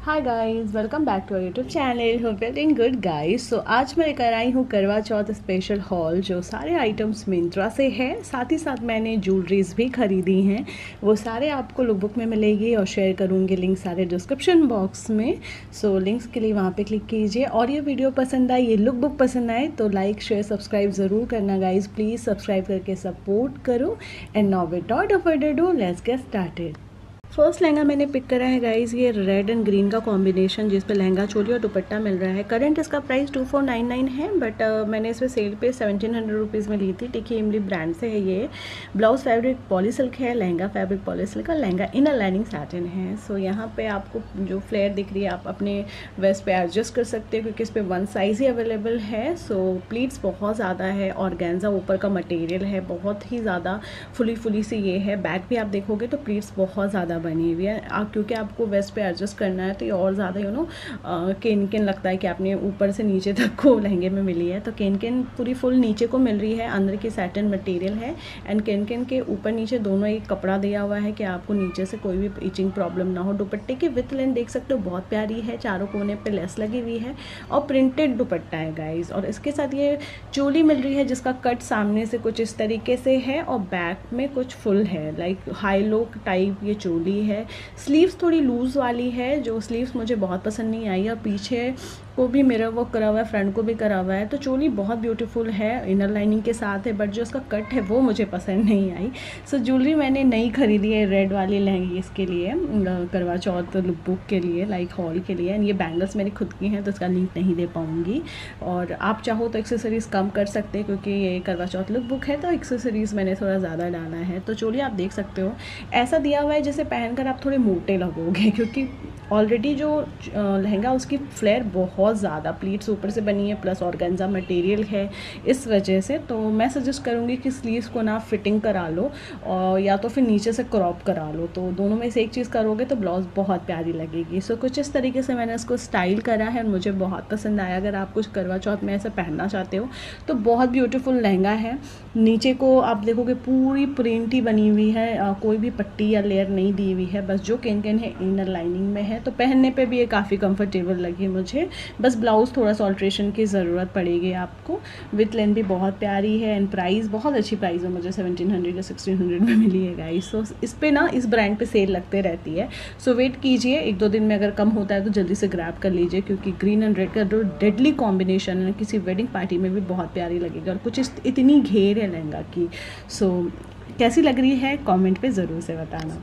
Hi guys, welcome back to our YouTube channel. Hope you doing good guys. So आज मैं लेकर आई हूँ करवा चौथ स्पेशल हॉल, जो सारे आइटम्स मिंत्रा से है। साथ ही साथ मैंने ज्वेलरीज भी खरीदी हैं, वो सारे आपको लुक बुक में मिलेगी और शेयर करूँगी लिंक सारे डिस्क्रिप्शन बॉक्स में। सो लिंक्स के लिए वहाँ पे क्लिक कीजिए। और ये वीडियो पसंद आए, ये लुक बुक पसंद आए तो लाइक शेयर सब्सक्राइब ज़रूर करना गाइज। प्लीज़ सब्सक्राइब करके सपोर्ट करो। And now without further ado let's get started. First lehenga मैंने पिक करा है गाइज, ये रेड एंड ग्रीन का कॉम्बिनेशन, जिस पे लहंगा चोली और दुपट्टा मिल रहा है। करंट इसका प्राइस 2499 है, बट मैंने इस पे सेल पे 1700 रुपीज़ में ली थी। टिकी इमली ब्रांड से है ये। ब्लाउज फैब्रिक पॉलीसिल्क है, लहंगा फैब्रिक पॉलीसिल्क का, लहंगा इनर लाइनिंग सैटिन है। सो यहाँ पे आपको जो फ्लेयर दिख रही है आप अपने वेस्ट पे एडजस्ट कर सकते हो, क्योंकि इस पर वन साइज़ ही अवेलेबल है। सो प्लीट्स बहुत ज़्यादा है, ऑर्गेन्जा ऊपर का मटेरियल है, बहुत ही ज़्यादा फुली सी ये है। बैक भी आप देखोगे तो प्लीट्स बहुत ज़्यादा बनी हुई है, क्योंकि आपको वेस्ट पे एडजस्ट करना है तो ये और ज़्यादा केन लगता है कि आपने ऊपर से नीचे तक को लहंगे में मिली है। तो केन पूरी फुल नीचे को मिल रही है, अंदर की सैटिन मटेरियल है। एंड केन के ऊपर नीचे दोनों एक कपड़ा दिया हुआ है कि आपको नीचे से कोई भी इचिंग प्रॉब्लम ना हो। दुपट्टे की विथ लेंथ देख सकते हो, बहुत प्यारी है, चारों कोने पे लेस लगी हुई है और प्रिंटेड दुपट्टा है गाइज। और इसके साथ ये चोली मिल रही है, जिसका कट सामने से कुछ इस तरीके से है और बैक में कुछ फुल है, लाइक हाई लो टाइप ये चोली है। स्लीव्स थोड़ी लूज़ वाली है, जो स्लीव्स मुझे बहुत पसंद नहीं आई। और पीछे को भी मिरर वर्क करा हुआ है, फ्रंट को भी करा हुआ है। तो चोली बहुत ब्यूटीफुल है, इनर लाइनिंग के साथ है, बट जो उसका कट है वो मुझे पसंद नहीं आई। सो ज्वेलरी मैंने नई खरीदी है रेड वाली लहंगी इसके लिए, करवा चौथ लुक बुक के लिए, लाइक हॉल के लिए। एंड ये बैंगल्स मेरी खुद की हैं तो इसका लिंक नहीं दे पाऊँगी। और आप चाहो तो एक्सेसरीज़ कम कर सकते हैं, क्योंकि ये करवा चौथ लुक बुक है तो एक्सेसरीज़ मैंने थोड़ा ज़्यादा डाला है। तो चोली आप देख सकते हो, ऐसा दिया हुआ है जैसे पहनकर आप थोड़े मोटे लगोगे, क्योंकि ऑलरेडी जो लहंगा उसकी फ्लेयर बहुत ज़्यादा, प्लीट्स ऊपर से बनी है प्लस ऑर्गेन्जा मटेरियल है, इस वजह से। तो मैं सजेस्ट करूँगी कि स्लीव्स को ना फिटिंग करा लो और या तो फिर नीचे से क्रॉप करा लो। तो दोनों में से एक चीज़ करोगे तो ब्लाउज बहुत प्यारी लगेगी। सो कुछ इस तरीके से मैंने इसको स्टाइल करा है और मुझे बहुत पसंद आया। अगर आप कुछ करवा चौथ में ऐसा पहनना चाहते हो तो बहुत ब्यूटीफुल लहंगा है। नीचे को आप देखोगे पूरी प्रिंट ही बनी हुई है, कोई भी पट्टी या लेयर नहीं दी हुई है, बस जो केन है इनर लाइनिंग में है। तो पहनने पे भी ये काफ़ी कंफर्टेबल लगी मुझे। बस ब्लाउज़ थोड़ा सा ऑल्ट्रेशन की ज़रूरत पड़ेगी आपको। विथ लेंथ भी बहुत प्यारी है एंड प्राइस बहुत अच्छी प्राइस है, मुझे 1700 या 1600 में मिली है गाइस। सो इस पे ना इस ब्रांड पे सेल लगते रहती है। सो वेट कीजिए, 1-2 दिन में अगर कम होता है तो जल्दी से ग्रैब कर लीजिए, क्योंकि ग्रीन एंड रेड का जो डेडली कॉम्बिनेशन है किसी वेडिंग पार्टी में भी बहुत प्यारी लगेगी। और कुछ इतनी घेर है लहंगा की। सो कैसी लग रही है कमेंट पे ज़रूर से बताना।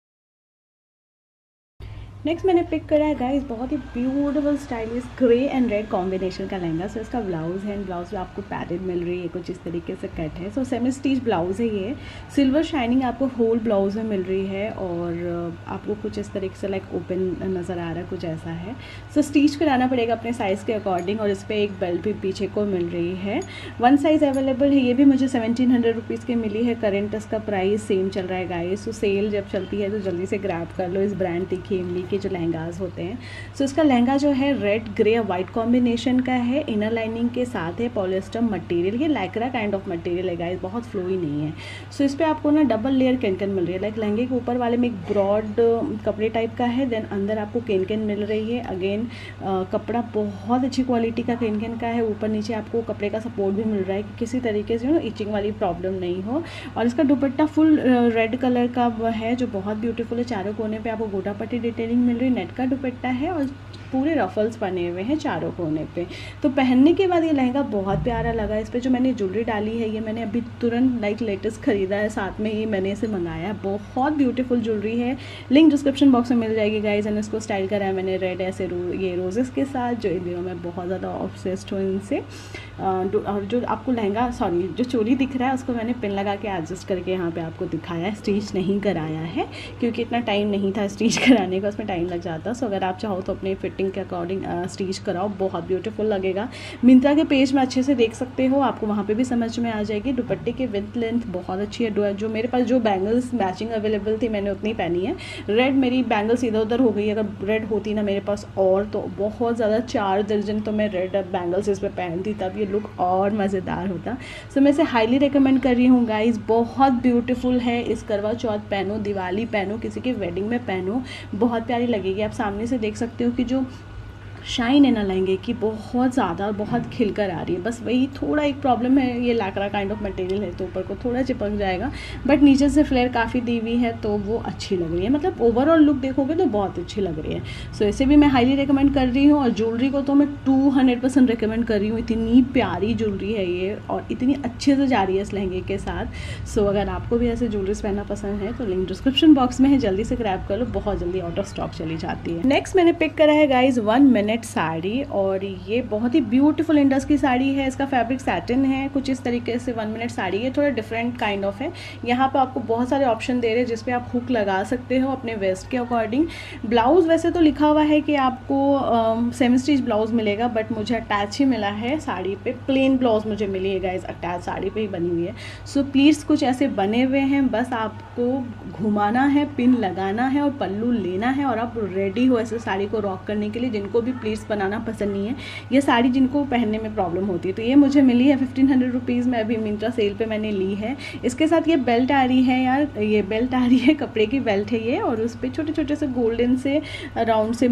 नेक्स्ट मैंने पिक करा है गाइस, बहुत ही beautiful stylish grey and red combination का लहंगा। सो इसका ब्लाउज है, एंड ब्लाउज में आपको पैडेड मिल रही है, कुछ इस तरीके से कट है। सो सेमी स्टिच ब्लाउज है ये, सिल्वर शाइनिंग आपको होल ब्लाउज में मिल रही है और आपको कुछ इस तरीके से लाइक ओपन नज़र आ रहा है, कुछ ऐसा है। सो स्टिच कराना पड़ेगा अपने साइज़ के अकॉर्डिंग। और इस पर एक बेल्ट भी पीछे को मिल रही है, वन साइज़ अवेलेबल है। ये भी मुझे 1700 रुपीज़ की मिली है। करंट इसका प्राइस सेम चल रहा है गाइस। सो सेल जब चलती है तो जल्दी से ग्रैब कर लो इस ब्रांड टिकी इमली के जो लहंगाज होते हैं। सो इसका लहंगा जो है रेड ग्रे वाइट कॉम्बिनेशन का है, इनर लाइनिंग के साथ है, पॉलिएस्टर मटेरियल, ये लाइक्रा काइंड ऑफ मटेरियल है गाइस, बहुत फ्लोई नहीं है। सो इस पे आपको ना डबल लेयर केन मिल रही है, लाइक लहंगे के ऊपर वाले में एक ब्रॉड कपड़े टाइप का है, देन अंदर आपको केन मिल रही है। अगेन कपड़ा बहुत अच्छी क्वालिटी का केन का है, ऊपर नीचे आपको कपड़े का सपोर्ट भी मिल रहा है कि किसी तरीके से इचिंग वाली प्रॉब्लम नहीं हो। और इसका दुपट्टा फुल रेड कलर का है, जो बहुत ब्यूटीफुल है। चारों कोने पे आपको गोटा पट्टी डिटेलिंग मिल रही है, नेट का दुपट्टा है और पूरे रफल्स बने हुए हैं चारों कोने पे। तो पहनने के बाद ये लहंगा बहुत प्यारा लगा। इस पे जो मैंने ज्वेलरी डाली है, ये मैंने अभी तुरंत लाइक लेटेस्ट खरीदा है, साथ में ही मैंने इसे मंगाया है। बहुत ब्यूटीफुल ज्वेलरी है, लिंक डिस्क्रिप्शन बॉक्स में मिल जाएगी गाइज। एंड इसको स्टाइल करा है मैंने रेड ऐसे ये रोजेस के साथ, जो इन दिनों मैं बहुत ज़्यादा ऑब्सेस्ड हूँ इनसे। और जो आपको लहंगा जो चोली दिख रहा है उसको मैंने पिन लगा के एडजस्ट करके यहाँ पे आपको दिखाया है, स्टिच नहीं कराया है, क्योंकि इतना टाइम नहीं था स्टिच कराने का, उसमें टाइम लग जाता। सो अगर आप चाहो तो अपने फिट फिटिंग के अकॉर्डिंग स्टिच कराओ, बहुत ब्यूटीफुल लगेगा। मिंत्रा के पेज में अच्छे से देख सकते हो, आपको वहाँ पे भी समझ में आ जाएगी। दुपट्टे की विथ लेंथ बहुत अच्छी है। जो मेरे पास जो बैंगल्स मैचिंग अवेलेबल थी मैंने उतनी पहनी है। रेड मेरी बैंगल्स इधर उधर हो गई, अगर रेड होती ना मेरे पास और तो बहुत ज़्यादा 4 दर्जन तो मैं रेड बैंगल्स इस पर पहनती, तब ये लुक और मज़ेदार होता। सो मैं इसे हाईली रिकमेंड कर रही हूँ गाइज, बहुत ब्यूटीफुल है। इस करवा चौथ पहनो, दिवाली पहनो, किसी की वेडिंग में पहनो, बहुत प्यारी लगेगी। आप सामने से देख सकते हो कि जो शाइन है ना लहंगे की बहुत ज़्यादा, बहुत खिल कर आ रही है। बस वही थोड़ा एक प्रॉब्लम है, ये लैक्रा काइंड ऑफ मटेरियल है तो ऊपर को थोड़ा चिपक जाएगा, बट नीचे से फ्लेयर काफ़ी दी हुई है तो वो अच्छी लग रही है। मतलब ओवरऑल लुक देखोगे तो बहुत अच्छी लग रही है। सो इसे भी मैं हाईली रिकमेंड कर रही हूँ। और ज्वेलरी को तो मैं 200% रिकमेंड कर रही हूँ। इतनी प्यारी ज्वेलरी है ये और इतनी अच्छे से जा रही है इस लहंगे के साथ। सो अगर आपको भी ऐसे ज्वेलरीज पहनना पसंद है तो लिंक डिस्क्रिप्शन बॉक्स में है, जल्दी से ग्रैब कर लो, बहुत जल्दी आउट ऑफ स्टॉक चली जाती है। नेक्स्ट मैंने पिक करा है गाइज 1 मिनट साड़ी, और ये बहुत ही ब्यूटीफुल इंडस की साड़ी है। इसका फैब्रिक सैटिन है, कुछ इस तरीके से 1 मिनट साड़ी है, थोड़ा डिफरेंट काइंड ऑफ है। यहाँ पे आपको बहुत सारे ऑप्शन दे रहे हैं जिसपे आप हुक लगा सकते हो अपने वेस्ट के अकॉर्डिंग। ब्लाउज वैसे तो लिखा हुआ है कि आपको सेमी स्टिच ब्लाउज मिलेगा, बट मुझे अटैच ही मिला है साड़ी पे, प्लेन ब्लाउज मुझे मिली है गाइज, अटैच साड़ी पे ही बनी हुई है। सो प्लीट्स कुछ ऐसे बने हुए हैं, बस आपको घुमाना है, पिन लगाना है और पल्लू लेना है और आप रेडी हो ऐसे साड़ी को रॉक करने के लिए। जिनको भी प्लीट्स बनाना पसंद नहीं है, ये साड़ी जिनको पहनने में प्रॉब्लम होती है, तो ये मुझे मिली है 1500 रुपीज़ में, अभी मिंत्रा सेल पे मैंने ली है। इसके साथ ये बेल्ट आ रही है यार, ये बेल्ट आ रही है, कपड़े की बेल्ट है ये, और उस पर छोटे छोटे से गोल्डन से राउंड से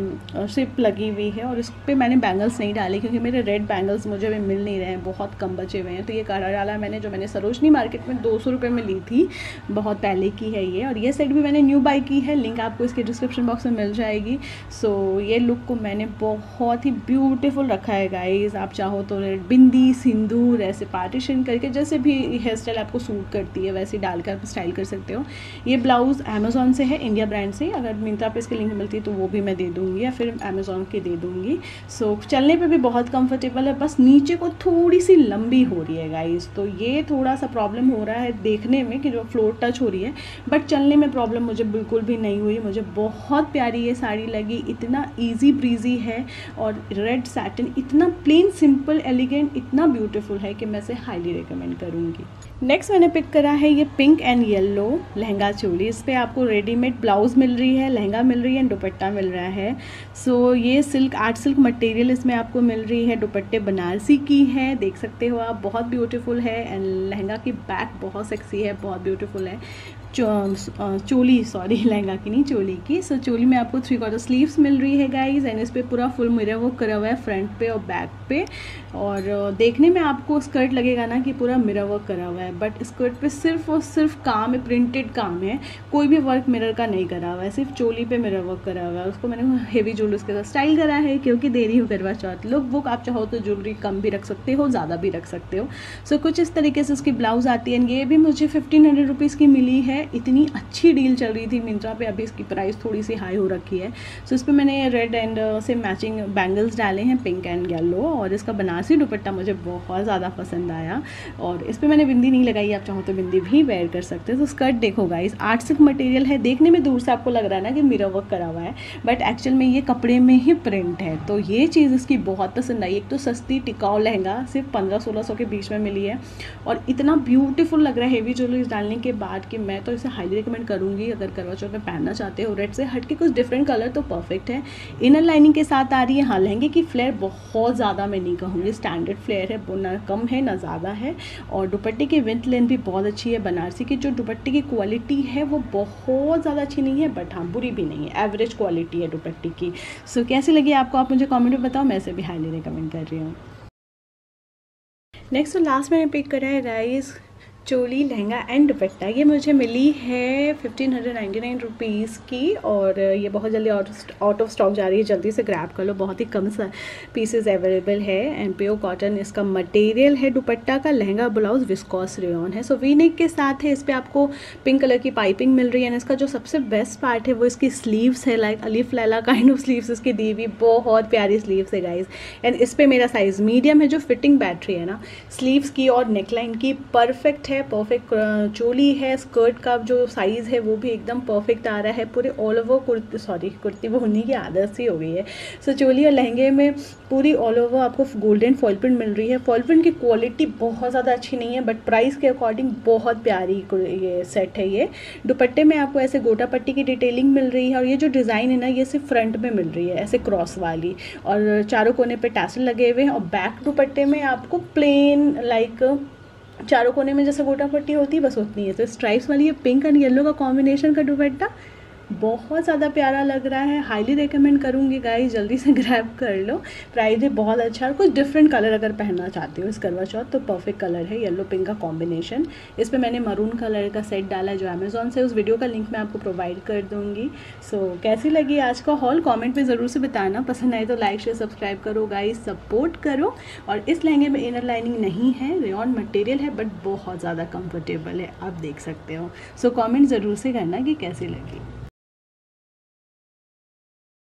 ये शिप लगी हुई है। और इस पर मैंने बैंगल्स नहीं डाले क्योंकि मेरे रेड बैंगल्स मुझे भी मिल नहीं रहे हैं, बहुत कम बचे हुए हैं, तो ये करा डाला मैंने, जो मैंने सरोजनी मार्केट में 200 रुपये में ली थी, बहुत पहले की है ये। और ये सेट भी मैंने न्यू बाई की है, लिंक आपको इसके डिस्क्रिप्शन बॉक्स में मिल जाएगी। सो ये लुक को मैंने बहुत ही ब्यूटीफुल रखा है गाइज। आप चाहो तो बिंदी, सिंदूर ऐसे पार्टीशन करके, जैसे भी हेयर स्टाइल आपको सूट करती है वैसे डालकर आप स्टाइल कर सकते हो। ये ब्लाउज़ अमेज़ॉन से है, इंडिया ब्रांड से, अगर मिंत्रा पे इसकी लिंक मिलती है तो वो भी मैं दे दूँगी या फिर अमेज़ॉन की दे दूँगी। सो चलने पे भी बहुत कंफर्टेबल है, बस नीचे को थोड़ी सी लंबी हो रही है गाइज, तो ये थोड़ा सा प्रॉब्लम हो रहा है देखने में कि जो फ्लोर टच हो रही है, बट चलने में प्रॉब्लम मुझे बिल्कुल भी नहीं हुई। मुझे बहुत प्यारी ये साड़ी लगी, इतना ईजी ब्रीजी है और रेड सैटिन इतना प्लेन सिंपल एलिगेंट इतना ब्यूटीफुल है कि मैं इसे हाईली रिकमेंड करूँगी। नेक्स्ट मैंने पिक करा है ये pink and yellow lehenga choli. इस पर आपको रेडीमेड ब्लाउज़ मिल रही है, लहंगा मिल रही है, दुपट्टा मिल रहा है। सो ये सिल्क, आर्ट सिल्क मटेरियल इसमें आपको मिल रही है। दुपट्टे बनारसी की है, देख सकते हो आप, बहुत ब्यूटीफुल है। एंड लहंगा की बैक बहुत सेक्सी है, बहुत ब्यूटीफुल है। चोली, सॉरी लहंगा की नहीं, चोली की। सो चोली में आपको 3/4 स्लीव्स मिल रही है गाइज, एंड इस पर पूरा फुल मिरर वर्क करा हुआ है फ्रंट पे और बैक पे। और देखने में आपको स्कर्ट लगेगा ना कि पूरा मिरर वर्क करा हुआ है, बट स्कर्ट पे सिर्फ और सिर्फ काम है, प्रिंटेड काम है, कोई भी वर्क मिरर का नहीं करा हुआ है, सिर्फ चोली पे मिरर वर्क करा हुआ है। उसको मैंने हेवी ज्वेलरी उसके साथ स्टाइल करा है क्योंकि दे रही हूँ करवा चौथ लुक बुक। आप चाहो तो ज्वेलरी कम भी रख सकते हो, ज़्यादा भी रख सकते हो। सो कुछ इस तरीके से उसकी ब्लाउज आती है। ये भी मुझे 1500 रुपीज़ की मिली है, इतनी अच्छी डील चल रही थी मिंत्रा पे, अभी इसकी प्राइस थोड़ी सी हाई हो रखी है। सो इस पर मैंने रेड एंड से मैचिंग बैंगल्स डाले हैं, पिंक एंड येलो, और इसका बनारसी दुपट्टा मुझे बहुत ज़्यादा पसंद आया। और इस पर मैंने बिंदी नहीं लगाई, आप चाहो तो बिंदी भी वेयर कर सकते हो। तो स्कर्ट देखो गाइस, आर्ट सिल्क मटेरियल है, देखने में दूर से आपको लग रहा है ना कि मिरर वर्क करा हुआ है, बट एक्चुअल में ये कपड़े में ही प्रिंट है। तो ये चीज़ इसकी बहुत पसंद आई। एक तो सस्ती टिकाऊ लहंगा सिर्फ 1500-1600 के बीच में मिली है, और इतना ब्यूटीफुल लग रहा है हेवी ज्वेलरी डालने के बाद कि मैं तो इसे हाईली रिकमेंड करूँगी। अगर करवा चौथ में पहनना चाहते हो, रेड से हट के कुछ डिफरेंट कलर तो परफेक्ट है। इनर लाइनिंग के साथ आ रही है। हाँ, लहंगे की फ्लेयर बहुत ज़्यादा मैं नहीं कहूँगी, स्टैंडर्ड फ्लेयर है, ना कम है ना ज़्यादा है। और दुपट्टे की विंथ लेंथ भी बहुत अच्छी है। बनारसी की जो दुपट्टे की क्वालिटी है वो बहुत ज़्यादा अच्छी नहीं है, बट हाँ बुरी भी नहीं है, एवरेज क्वालिटी है दुपट्टे की। सो कैसी लगी आपको, आप मुझे कमेंट में बताओ, मैं इसे भी हाईली रिकमेंड कर रही हूँ। नेक्स्ट और लास्ट मैंने पिक करा है गाइस चोली, लहंगा एंड दुपट्टा। ये मुझे मिली है 1599 रुपीज़ की, और ये बहुत जल्दी आउट ऑफ स्टॉक जा रही है, जल्दी से ग्रैब कर लो, बहुत ही कम पीसेस अवेलेबल है। एंड प्योर कॉटन इसका मटेरियल है दुपट्टा का। लहंगा ब्लाउज विस्कॉस रेयॉन है। सो वी नेक के साथ है। इस पर आपको पिंक कलर की पाइपिंग मिल रही है। एंड इसका जो सबसे बेस्ट पार्ट है वो इसकी स्लीव्स है, like Alif Laila kind of sleeves इसकी दी हुई, बहुत प्यारी स्लीव्स है गाइज। एंड इस पर मेरा साइज़ मीडियम है। जो फिटिंग बैटरी है ना स्लीव्स की और नेकलाइन की परफेक्ट है, है, परफेक्ट चोली है, स्कर्ट का जो साइज़ है वो भी एकदम परफेक्ट आ रहा है। पूरे ऑल ओवर कुर्ती बुनने की आदत सी हो गई है। सो चोली और लहंगे में पूरी ऑल ओवर आपको गोल्डन फॉल प्रिंट मिल रही है। फॉल प्रिंट की क्वालिटी बहुत ज़्यादा अच्छी नहीं है, बट प्राइस के अकॉर्डिंग बहुत प्यारी ये सेट है। ये दुपट्टे में आपको ऐसे गोटा पट्टी की डिटेलिंग मिल रही है, और ये जो डिज़ाइन है ना, ये सिर्फ फ्रंट में मिल रही है ऐसे क्रॉस वाली, और चारों कोने पे टैसल लगे हुए हैं। और बैक दुपट्टे में आपको प्लेन लाइक चारों कोने में जैसे गोटा पट्टी होती है बस उतनी है। तो स्ट्राइप्स वाली ये पिंक एंड येलो का कॉम्बिनेशन का दुपट्टा बहुत ज़्यादा प्यारा लग रहा है। हाईली रिकमेंड करूँगी गाइस, जल्दी से ग्रैब कर लो। प्राइस भी बहुत अच्छा है, और कुछ डिफरेंट कलर अगर पहनना चाहती हो इस करवा चौथ तो परफेक्ट कलर है येलो पिंक का कॉम्बिनेशन। इस पर मैंने मरून कलर का सेट डाला है जो अमेजोन से, उस वीडियो का लिंक मैं आपको प्रोवाइड कर दूँगी। सो कैसी लगी आज का हॉल कॉमेंट में ज़रूर से बताना। पसंद आए तो लाइक शेयर सब्सक्राइब करो गाइस, सपोर्ट करो। और इस लहंगे में इनर लाइनिंग नहीं है, रेयॉन मटेरियल है, बट बहुत ज़्यादा कंफर्टेबल है, आप देख सकते हो। सो कॉमेंट ज़रूर से करना कि कैसी लगी।